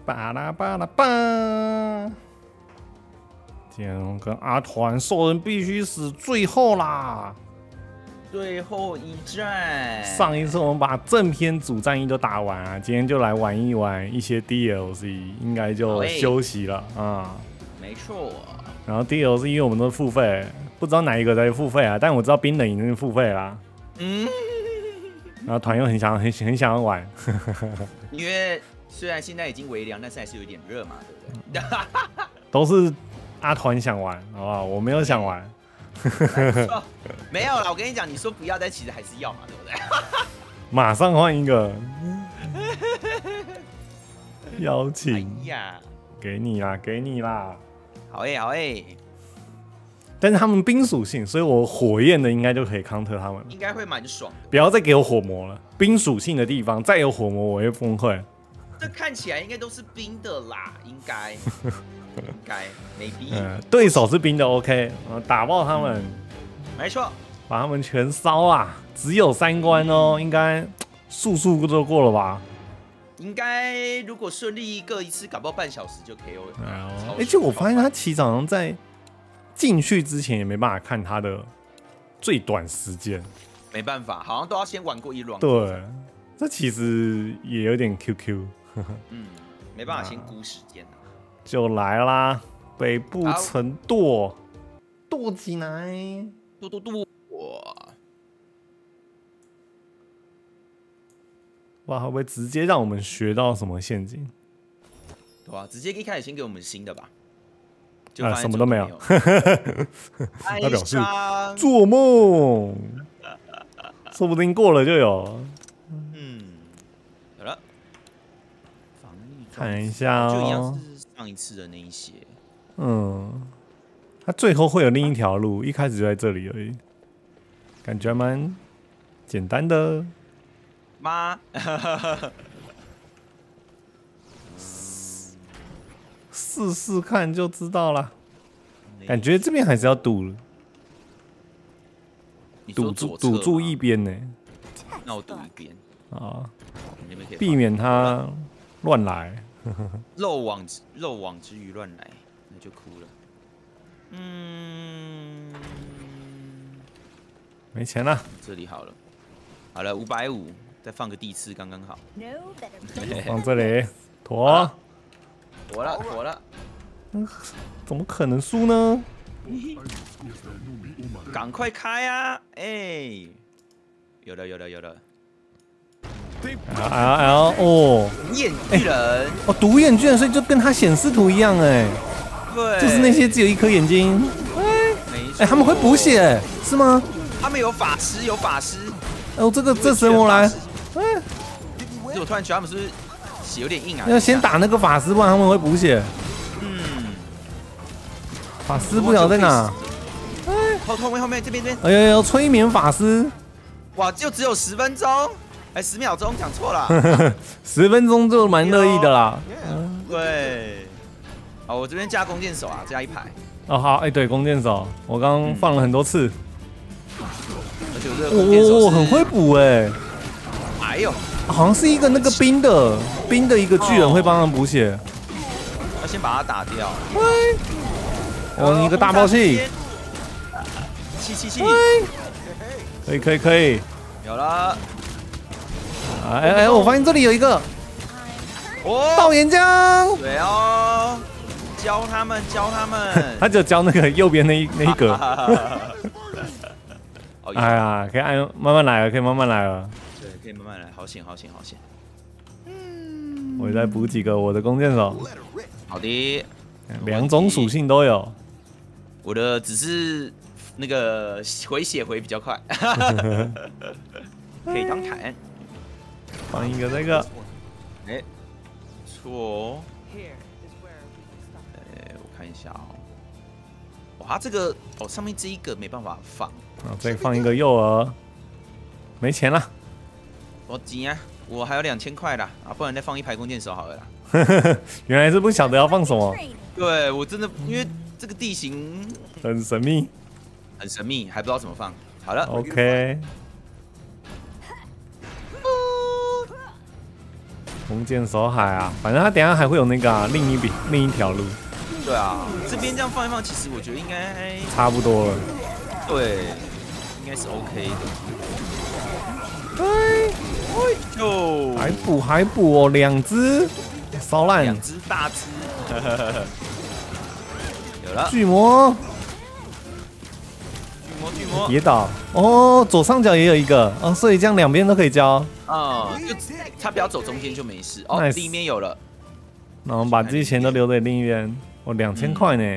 巴拉巴拉巴。剑龙跟阿团兽人必须死，最后啦！ 最后一战。 上一次我们把正篇主战役都打完啊，今天就来玩一玩一些 DLC， 应该就休息了啊。 没错。 然后 DLC 因为我们都是付费，不知道哪一个在付费啊，但我知道冰冷已经是付费啦。然后团又很想要玩， 因为虽然现在已经微凉，但是还是有点热嘛，对不对？ 都是阿团想玩，好不好？我没有想玩。 没有啦，我跟你讲，你说不要，但其实还是要嘛，对不对？ 马上换一个邀请， 哎呀， 给你啦，给你啦。 好欸，好欸。 但是他们冰属性，所以我火焰的应该就可以 counter 他们。 应该会蛮爽的。 不要再给我火魔了，冰属性的地方再有火魔，我会崩溃。 这看起来应该都是冰的啦，应该maybe。 对手是冰的 OK， 打爆他们， 没错， 把他们全烧啊！只有3关哦，应该速都过了吧？ 应该如果顺利各一次，搞不好半小时就 KO 了。 而且我发现他起早上在进去之前也没办法看他的最短时间， 没办法，好像都要先玩过一轮。 对，这其实也有点 QQ。 没办法先估时间啊。 就来啦，北部城剁起来， 剁！ 哇，会不会直接让我们学到什么陷阱？ 对啊，直接一开始先给我们新的吧。 什么都没有。他表示哀做梦，说不定过了就有。 好了，防御看一下就一样哦。 是上一次的那一些。 他最后会有另一条路，一开始就在这里而已，感觉还蛮简单的。 妈， 试试看就知道了。感觉这边还是要堵住一边呢。 那我堵一边啊，避免他乱来。 漏网之鱼乱来，那就哭了。 没钱了。 这里好了，好了，550，再放个地刺刚刚好。 放这里，妥了。 怎么可能输呢？ 赶快开啊！哎，有了。 哦， 眼巨人哦，独眼巨人，所以就跟他显示图一样哎。 对， 就是那些只有1颗眼睛。他们会补血是吗？ 他们有法师。 哦，这神魔来。 我突然觉得他们是不是血有点硬啊？ 要先打那个法师，不然他们会补血。法师不晓得在哪。 后面这边。 哎呦，催眠法师。 哇，就只有10分钟，10秒钟，讲错了。 10分钟就蛮乐意的啦。 对。好，我这边加弓箭手啊，加1排。 哦好，对，弓箭手，我刚刚放了很多次。 而且我这个弓箭手很会补哎。 哎呦， 好像是一个那个冰的一个巨人会帮他们补血。 要先把它打掉。 你一个大爆气。 气。 可以。 有了。 我发现这里有一个。爆岩浆。 对哦，教他们。 他只有教那个右边那一格。哎呀，可以慢慢来了，可以慢慢来了。 对，可以慢慢来，好险。 我再补几个我的弓箭手。 好的 ，2种属性都有。 我的只是那个回血回比较快，可以当坦。 放一个这个。 不错哦。我看一下哦。哇，这个上面这一个没办法放。 再放一个诱饵。没钱了。 我急啊！我还有2000块啦，不然再放1排弓箭手好了啦。 原来是不晓得要放什么。 对，我真的因为这个地形很神秘， 还不知道怎么放。好了 ，OK。 弓箭手海啊，反正他等一下还会有那个、啊、另一条路。 对啊，这边这样放一放，其实我觉得应该差不多了。 对，应该是 OK 的。就还补哦，2只，烧烂。 2只大只，有了。 巨魔，跌倒哦，左上角也有一个哦，所以这样两边都可以交。 就他不要走中间就没事。哦， Nice 另一边有了。 那我们把这些钱都留在另一边。哦，2000块呢。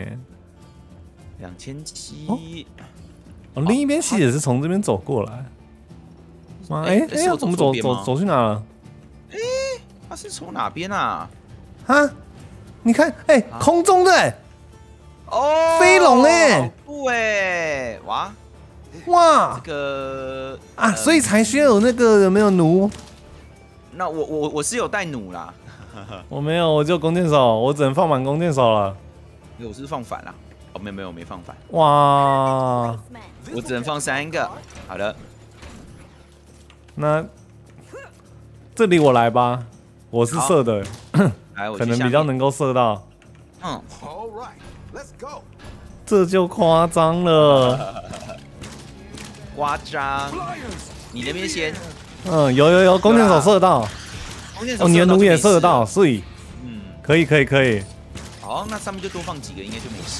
2700。 哦，另一边戏也是从这边走过来。妈，我怎么走去哪了？ 他是从哪边啊？ 啊，你看，空中的， 哦， 飞龙好酷哎，哇，这个啊，所以才需要有那个有没有弩？ 那我是有带弩啦， 我没有，我就弓箭手，我只能放满弓箭手了。 我是放反啦，哦，没有，没放反。 哇， 我只能放3个。好的， 那这里我来吧，我是射的，可能比较能够射到。这就夸张了。 夸张，你那边先。 有，弓箭手射到。哦，你的弩也射得到，所以，可以。 好，那上面就多放几个，应该就没事。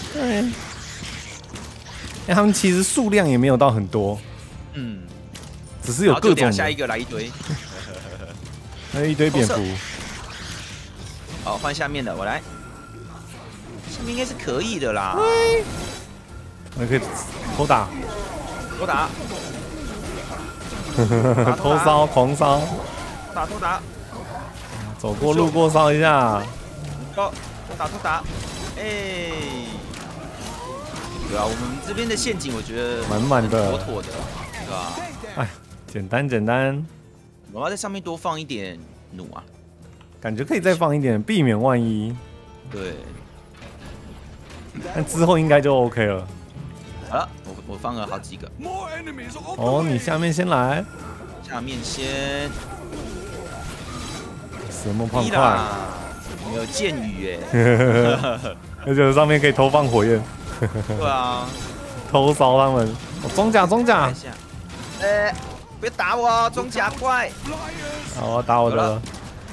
对。他们其实数量也没有到很多。只是有各种。 下一个来一堆。 还有一堆蝙蝠。 好，换下面的，我来。下面应该是可以的啦。 我可以偷打。偷烧，狂烧。 偷打。 走过路过烧一下。 偷打。对啊，我们这边的陷阱我觉得满的， 妥的，对吧？ 简单。 我要在上面多放一点弩啊， 感觉可以再放一点，避免万一。 对。 但之后应该就 OK 了。 好了，我放了好几个。 哦，你下面先来。 下面先。 什么胖块？ 有剑雨耶。 而且上面可以投放火焰。 对啊。 偷烧他们。装甲。 别打我，装甲怪！ 好，我打我的了。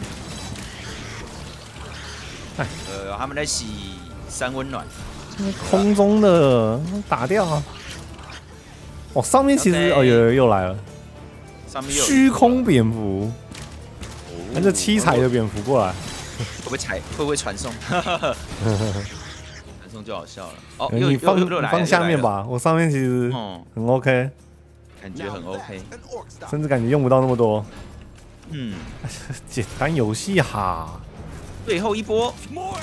他们在洗3温暖。 空中的打掉啊！上面其实又来了。 上面有虚空蝙蝠。那这7彩的蝙蝠过来， 会不会传送？传送就好笑了。哦， 你放下面吧，我上面其实很 OK。 感觉很 OK， 甚至感觉用不到那么多。简单游戏哈。 最后一波。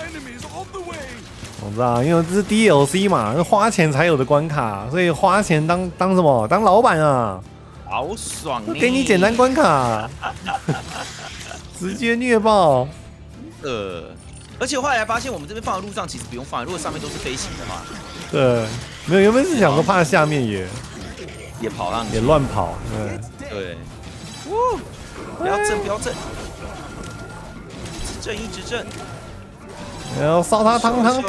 我知道，因为这是 DLC 嘛，是花钱才有的关卡，所以花钱当什么？当老板啊！ 好爽欸！ 给你简单关卡，直接虐爆。 而且后来发现，我们这边放的路上其实不用放，如果上面都是飞行的话。 对，没有，原本是想说怕下面也跑上去， 也乱跑。 对。不要震，一直震。 要烧它，烫的，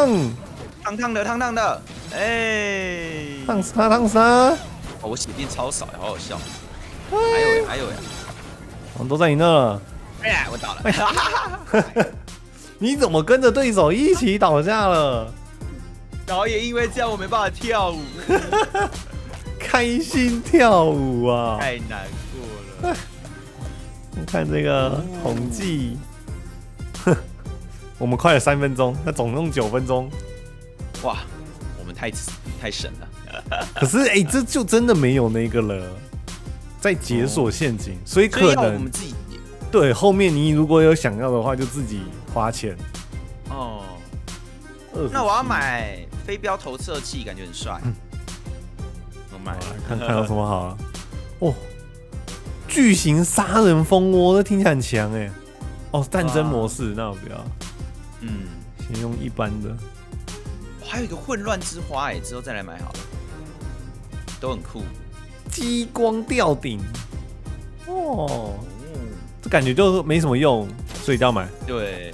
烫死它。 我血变超少，好好笑。哎呦呀！ 我都在你那了。 我倒了。 你怎么跟着对手一起倒下了？ 然后也因为这样，我没办法跳舞。 开心跳舞啊！ 太难过了。 你看这个统计，我们快了3分钟，那总共9分钟。 哇，我们太神了。 可是这就真的没有那个了，在解锁陷阱，所以可能我们自己对后面你如果有想要的话，就自己花钱。 那我要买飞镖投射器，感觉很帅。我买了， 看有什么好啊？巨型杀人蜂窝，这听起来很强战争模式，那我不要。先用一般的。 还有一个混乱之花，之后再来买好了，都很酷。 激光吊顶，这感觉就没什么用，所以一定要买。 对，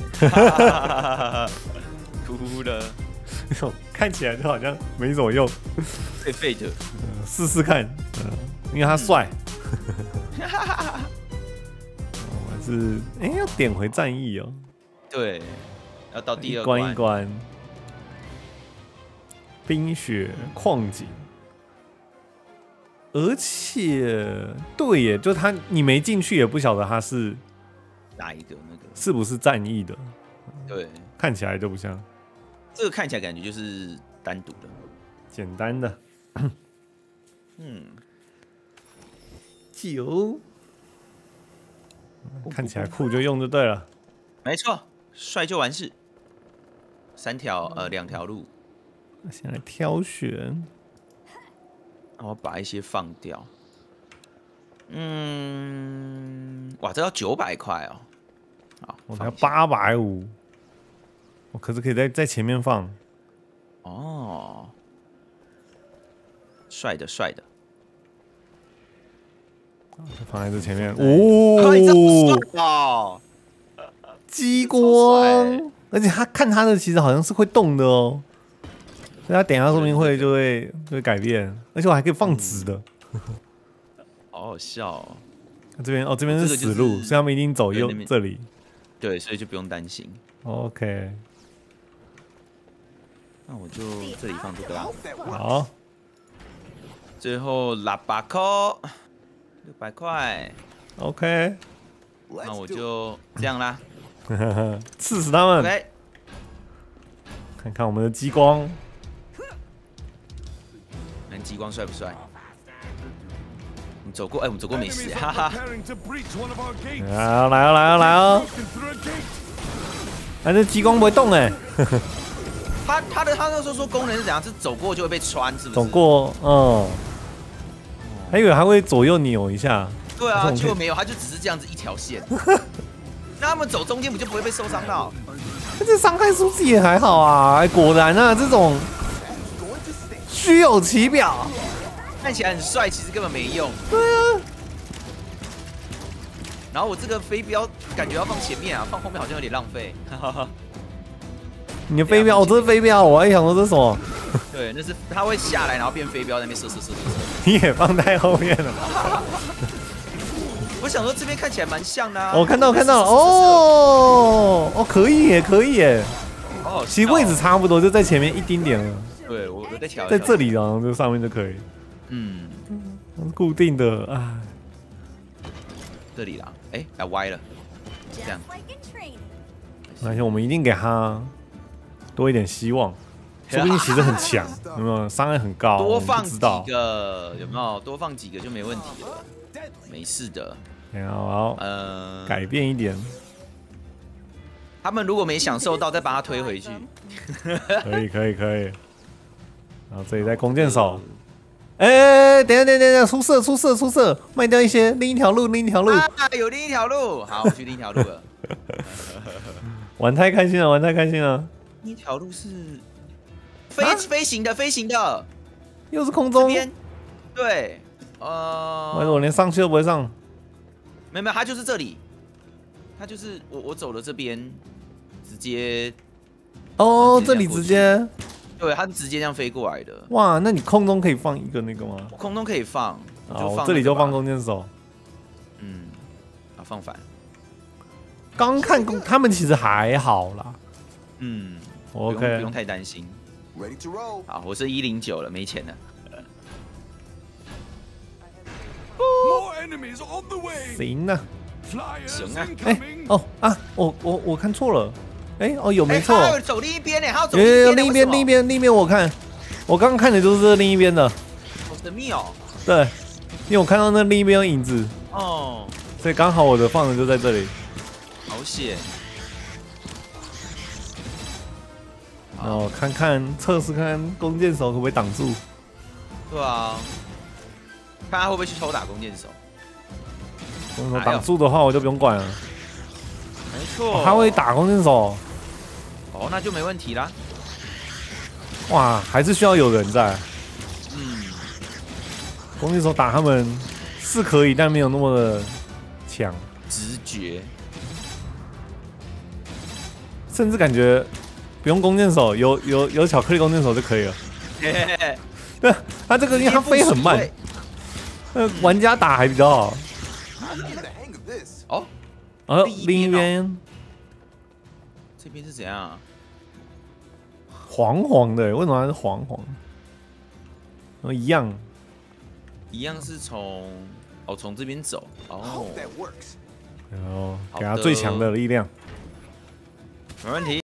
哭了， 看起来就好像没什么用， 废废的， 试试看，因为他帅。我还是要点回战役哦。 对，要到第2 关一关。冰雪矿井，而且对耶，就他你没进去也不晓得他是哪一个那个是不是战役的， 对， 看起来就不像。 这个看起来感觉就是单独的， 简单的。9，看起来酷就用就对了。 没错，帅就完事。2条路。 先来挑选， 我把一些放掉。哇，这要900块哦。好， 我才850。我可是可以在前面放。 哦，帅的帅的。 放在这前面。 哦， 激光，而且他看他的其实好像是会动的哦。所以他等一下说不定就会改变，而且我还可以放直的， 好好笑哦。 这边是死路，所以他们一定走这里。 对，所以就不用担心。 OK， 那我就这里放这个啦。 好， 最后800块，600块。 OK， 那我就这样啦， 刺死他们。 OK， 看看我们的激光。 激光帅不帅？你走过，我们走过没事，哈哈。 来哦！反正激光不会动哎。 他那时候说功能是怎样？是走过就会被穿，是不是？ 走过，还以为还会左右扭一下。 对啊，结果没有，他就只是这样子一条线。那他们走中间不就不会被受伤到？ 这伤害数字也还好啊！果然啊，这种。虚有其表， 看起来很帅，其实根本没用。 对啊。 然后我这个飞镖感觉要放前面啊，放后面好像有点浪费。 你的飞镖，这是飞镖，我还想说这是什么？ 对，那是它会下来，然后变飞镖在那边射。 你也放太后面了。 我想说这边看起来蛮像的啊。 我看到了，哦，可以耶。哦，其实位置差不多，就在前面一丁点了。 对，我在调， 在这里然后就上面就可以。固定的啊。 这里啦，歪了，这样。 而且我们一定给他多一点希望，说不定其实很强，有没有？伤害很高， 多放几个有没有？多放几个就没问题了，没事的。 好，改变一点。 他们如果没享受到，再把他推回去。 可以。然后这里在弓箭手，等一下，出色，卖掉一些，另一条路。 有另一条路，好，我去另一条路了。 玩太开心了。 另一条路是飞行的， 又是空中。 对， 我连上去都不会上。 没有，他就是这里，他就是我走了这边，直接。 这里直接。 对，他是直接这样飞过来的。 哇，那你空中可以放一个那个吗？ 空中可以放， 我这里就放弓箭手。 放反。 刚看他们其实还好啦。OK， 不用太担心。好，我是109了，没钱了。 行啊。我看错了。有没错， 他走另一边呢，他要走另一边，我刚刚看的就是另一边的， 好神秘哦。 对，因为我看到那另一边有影子，所以刚好我的放的就在这里。 好险。 然后测试看弓箭手可不可以挡住。 对啊，看他会不会去偷打弓箭手。 弓箭手挡住的话，我就不用管了。 没错， 他会打弓箭手。 那就没问题啦。 哇，还是需要有人在。弓箭手打他们是可以，但没有那么的强。 绝。 甚至感觉不用弓箭手，有巧克力弓箭手就可以了。对，他这个因为他飞很慢，玩家打还比较好。 哦， 然后另一边这边是怎样啊？ 黄黄的，为什么它是黄黄？一样是从这边走哦， 然后给他最强的力量， 没问题。